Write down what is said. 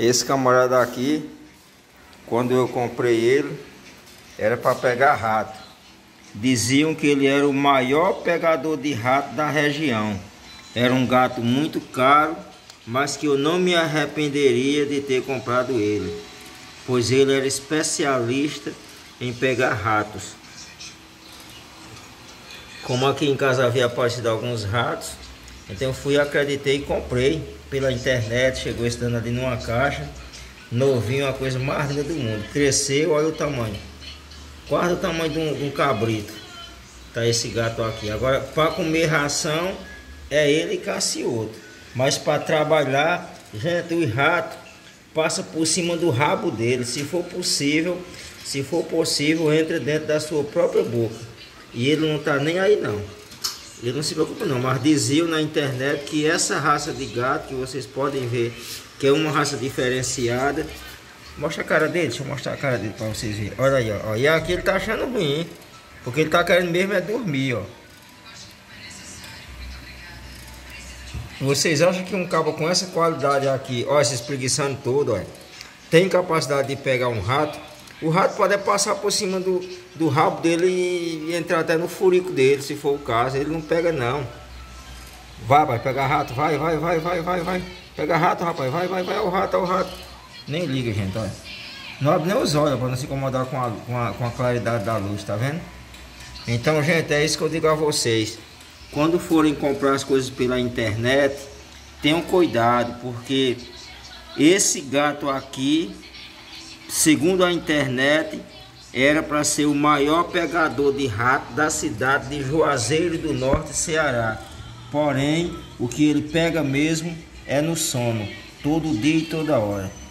Esse camarada aqui, quando eu comprei ele, era para pegar rato. Diziam que ele era o maior pegador de rato da região. Era um gato muito caro, mas que eu não me arrependeria de ter comprado ele, pois ele era especialista em pegar ratos. Como aqui em casa havia aparecido alguns ratos, então eu fui, acreditei e comprei pela internet. Chegou esse dano ali numa caixa, novinho, uma coisa mais linda do mundo. Cresceu, olha o tamanho, quase o tamanho de um cabrito. Tá esse gato aqui. Agora, para comer ração, é ele e Cassioto. Mas para trabalhar, gente, o rato passa por cima do rabo dele. Se for possível, entra dentro da sua própria boca. E ele não tá nem aí não. Ele não se preocupa não. Mas diziam na internet que essa raça de gato, que vocês podem ver, que é uma raça diferenciada. Mostra a cara dele, deixa eu mostrar a cara dele para vocês verem. Olha aí, ó. E aqui ele tá achando ruim, hein? Porque ele tá querendo mesmo é dormir, ó. Vocês acham que um cabo com essa qualidade aqui, ó, se espreguiçando todo, ó, tem capacidade de pegar um rato? O rato pode passar por cima do rabo dele e entrar até no furico dele, se for o caso. Ele não pega não. Vai pegar rato, vai. Pega rato, rapaz, vai, o rato. Nem liga, gente, olha. Não abre nem os olhos para não se incomodar com a claridade da luz, tá vendo? Então, gente, é isso que eu digo a vocês. Quando forem comprar as coisas pela internet, tenham cuidado, porque esse gato aqui, segundo a internet, era para ser o maior pegador de rato da cidade de Juazeiro do Norte, Ceará. Porém, o que ele pega mesmo é no sono, todo dia e toda hora.